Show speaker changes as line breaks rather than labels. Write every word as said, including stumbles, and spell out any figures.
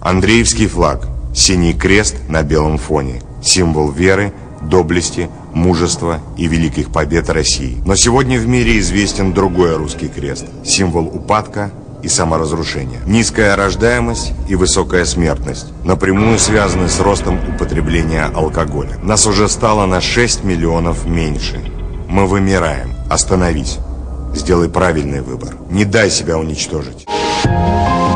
Андреевский флаг. Синий крест на белом фоне. Символ веры, доблести, мужества и великих побед России. Но сегодня в мире известен другой русский крест. Символ упадка и саморазрушения. Низкая рождаемость и высокая смертность напрямую связаны с ростом употребления алкоголя. Нас уже стало на шесть миллионов меньше. Мы вымираем. Остановись. Сделай правильный выбор. Не дай себя уничтожить.